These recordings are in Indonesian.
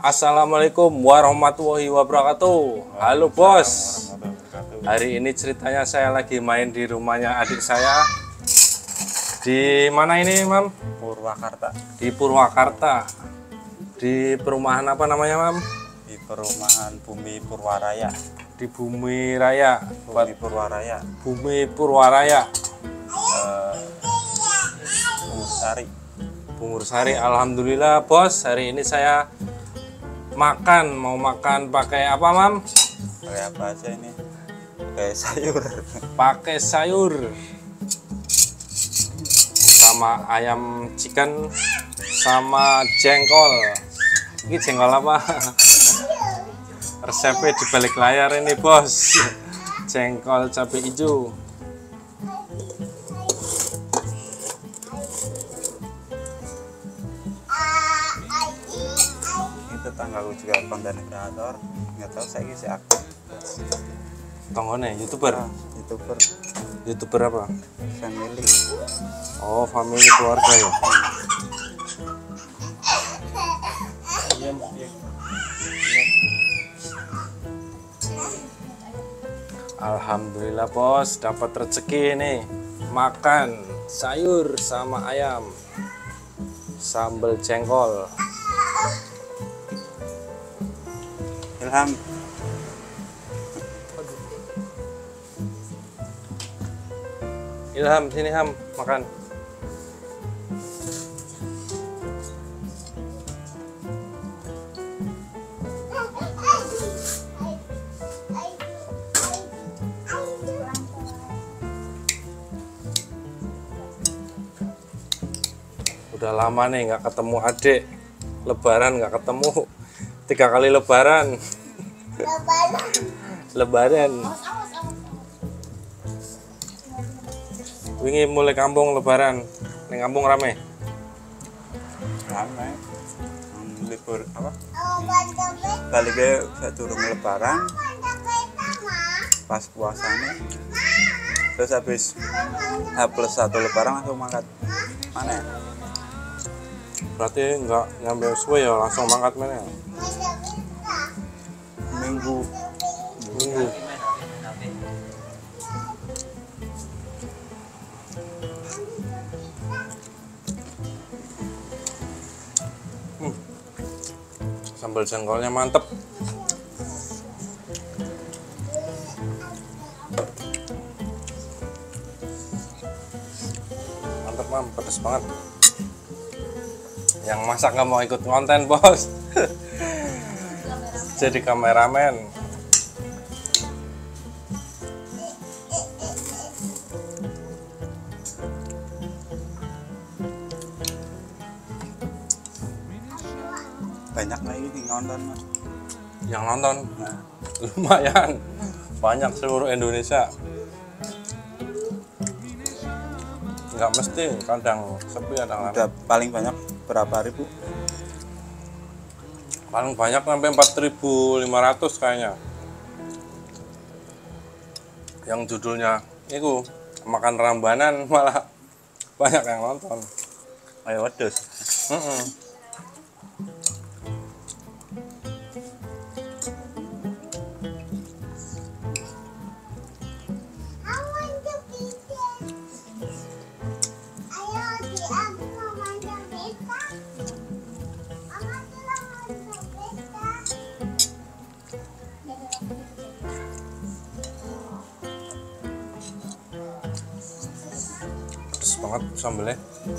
Assalamualaikum warahmatullahi wabarakatuh. Halo bos. Hari ini ceritanya saya lagi main di rumahnya adik saya. Di mana ini, Mam? Purwakarta. Di Purwakarta. Di perumahan apa namanya, Mam? Di perumahan Bumi Purwaraya. Di Bumi Raya. Bumi Purwaraya. Bumi Purwaraya. Bungsari. Bungursari. Alhamdulillah bos. Hari ini saya mau makan pakai apa, Mam? Pakai apa aja ini? Pakai sayur. Pakai sayur sama ayam chicken sama jengkol. Ini jengkol apa? Resepnya di balik layar ini bos. Jengkol cabai hijau. Tetanggaku juga konten kreator, nggak tahu saya isi aktif. Tonggone youtuber. Youtuber apa? Family. Oh, family keluarga ya. Alhamdulillah bos, dapat rezeki nih. Makan sayur sama ayam, sambal jengkol. Ilham. Ilham, sini Ham, makan. Udah lama nih nggak ketemu adik. Lebaran nggak ketemu. 3 kali lebaran. Lebaran. Wingi mulai kampung lebaran. Ning kampung rame. Ramai. Libur apa? Balik ke turun lebaran. Pas puasanya. Terus habis H+1 lebaran langsung mangkat. Mana ya? Berarti nggak ngambil suwe ya, langsung mangkat mana ya? Minggu. Sambal jengkolnya mantep. Mantep Mam, pedes banget. Yang masak nggak mau ikut konten bos. Jadi kameramen. Banyak lagi nih nonton. Yang nonton lumayan banyak seluruh Indonesia. Nggak mesti, kadang sepi, kadang Udah paling banyak berapa ribu? Paling banyak sampai 4.500 kayaknya. Yang judulnya itu makan rambanan malah banyak yang nonton. Ayo wedus. Pedes banget sambelnya.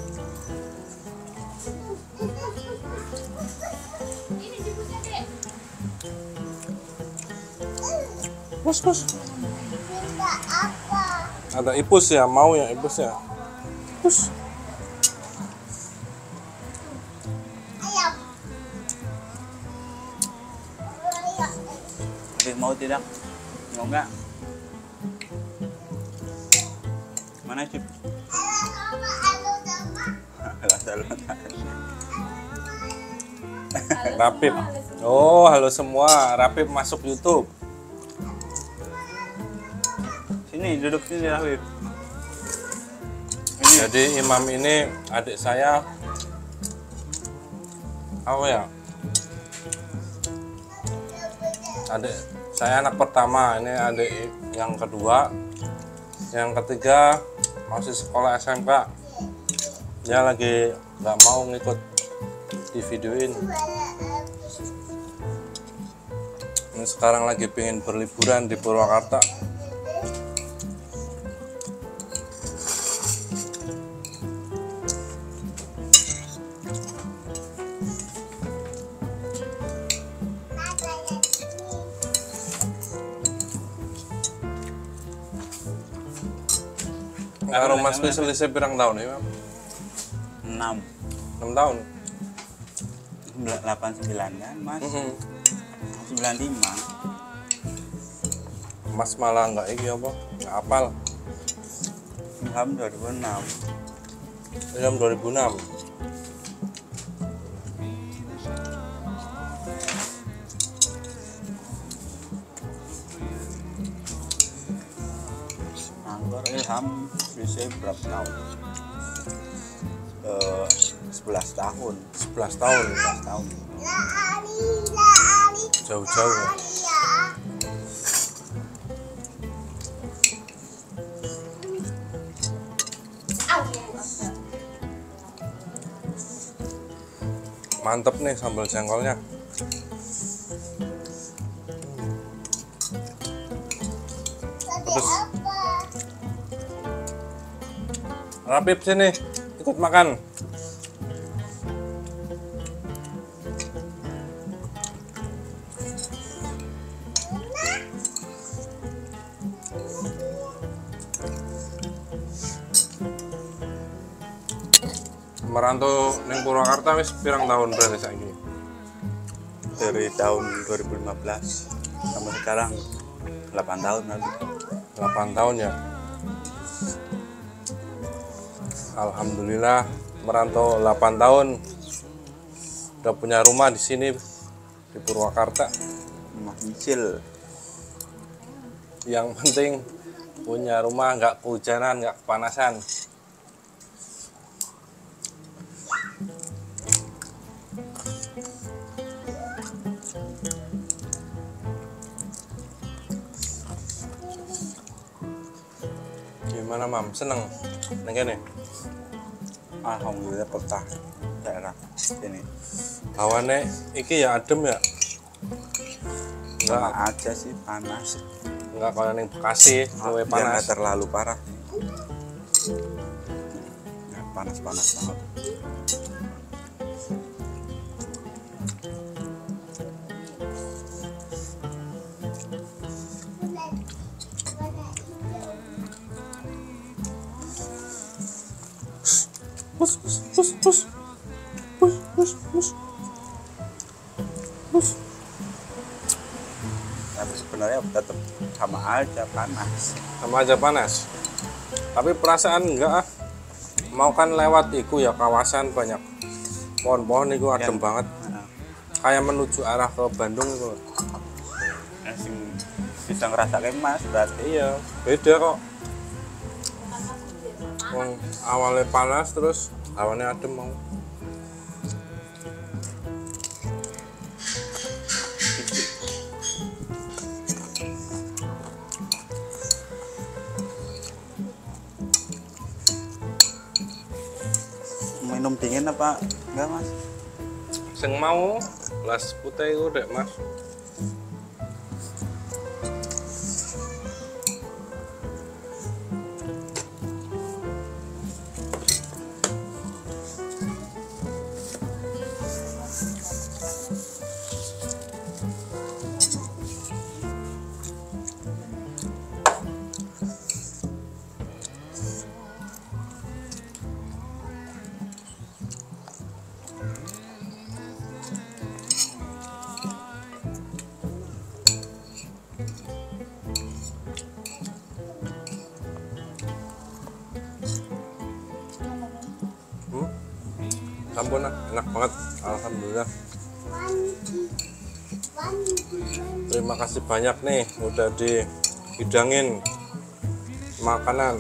Bos. Ada ipus ya, mau yang ipus ya. Ipus. Adik mau tidak? Mau nggak? Mana Cip? Rapip. Oh, halo semua. Rapip masuk YouTube. Sini, duduk sini Rapip. Jadi Imam ini adik saya apa ya, Adik saya anak pertama, ini adik yang kedua, yang ketiga masih sekolah SMK. Dia lagi nggak mau ngikut di videoin. Ini sekarang lagi pengen berliburan di Purwakarta. Karo Mas kuwi selisih pirang tahun ya, Mam? 6 6 tahun. 89 kan Mas? 95. Mas malah nggak iki apa? Nggak hafal. Ilham 2006. Ilham 2006. Anggur Ilham bisa berapa tahun? 11 tahun. 11 tahun. 11 tahun. Jauh-jauh ya. Mantep nih sambal jengkolnya. Terus Rapip sini ikut makan. Merantau ning Purwakarta wis pirang tahun berarti saiki? Dari tahun 2015 sampai sekarang 8 tahun lagi. 8 tahun ya. Alhamdulillah merantau 8 tahun. Udah punya rumah di sini di Purwakarta. Rumah nyicil. Yang penting punya rumah, nggak kehujanan, nggak kepanasan. Gimana Mam? Seneng? Neng kene? Alhamdulillah betah daerah sini. Hawane iki ya adem ya? Sama Enggak, aja sih panas. enggak kayak ning Bekasi, luwih Dia panas. nggak terlalu parah. Ya, panas-panas banget. Pus, pus, pus, pus. Pus, pus, pus. Pus. Tapi sebenarnya tetap sama aja panas. Sama aja panas. Tapi perasaan enggak ah. Mau kan lewat iku ya kawasan banyak pohon-pohon iku adem Ya. banget. Nah, Kayak menuju arah ke Bandung itu. sing bisa ngerasain Mas berarti. Iya, beda kok. Wong awalnya panas terus hawannya adem mau. Minum dingin apa enggak Mas? Sing mau gelas putih itu dek Mas. Sampun ah, enak banget, alhamdulillah. Terima kasih banyak nih udah dihidangin makanan.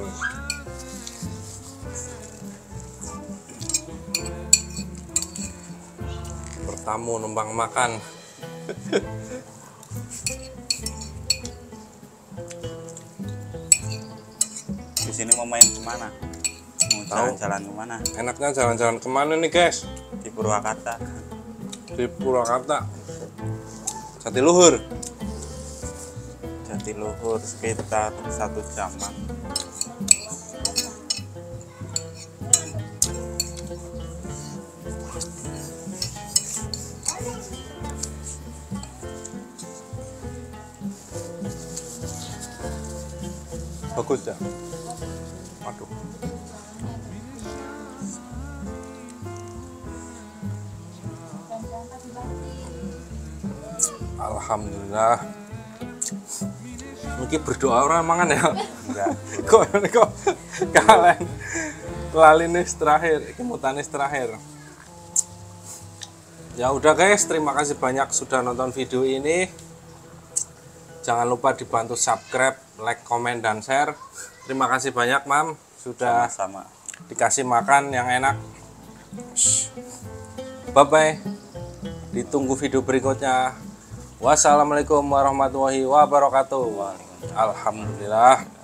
Bertamu numpang makan. Di sini mau main kemana? Mau Tahu. jalan-jalan kemana? Enaknya jalan-jalan kemana nih guys? Di Purwakarta. Di Purwakarta. Jatiluhur. Jatiluhur sekitar 1 jaman. Bagus ya. Waduh. Alhamdulillah. Mungkin berdoa orang mangan ya. Enggak. Kok kalian lalinis terakhir, iki mutanis terakhir. Ya udah guys, terima kasih banyak sudah nonton video ini. Jangan lupa dibantu subscribe, like, komen, dan share. Terima kasih banyak Mam sudah Sama-sama. dikasih makan yang enak. Bye bye. Ditunggu video berikutnya. Wassalamualaikum warahmatullahi wabarakatuh. Alhamdulillah.